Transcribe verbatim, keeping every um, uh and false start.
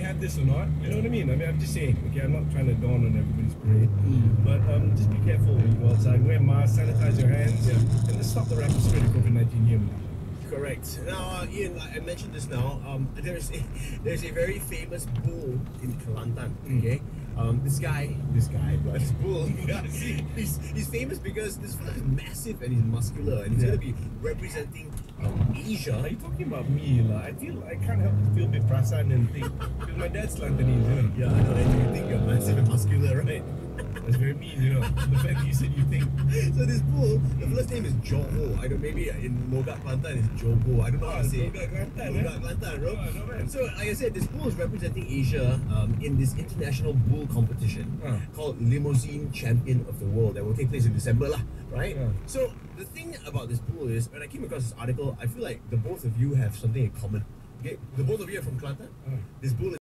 have this or not. You know what I mean? I mean, I'm just saying. Okay, I'm not trying to dawn on everybody's parade, mm. but um, just be careful when you go outside. Wear masks, sanitize your hands, yeah, and let's stop the rapid spread of COVID nineteen here. Correct. Now, uh, Ian, like I mentioned this now, um, there's a, there's a very famous bull in Kelantan. Okay, um, this guy, this guy, but this bull, he's he's famous because this fella is massive and he's muscular, and he's yeah. gonna be representing um, Asia. Are you talking about me, lah? I feel I can't help but feel a bit prasan and think because my dad's Kelantanese, you know. Yeah, I know. And you think you're massive and muscular, right? That's very mean, you know. The fact that you said you think. So this bull, the first name is Johor. I don't. Maybe in Logak Kelantan it's Jogo. I don't know how to say. Logak Kelantan. Logak Kelantan, bro. Oh, no, and so, like I said, this bull is representing Asia um, in this international bull competition uh. called Limousine Champion of the World that will take place in December, lah. Right. Uh. So the thing about this bull is, when I came across this article, I feel like the both of you have something in common. Okay, the both of you are from Kelantan. Uh. This bull.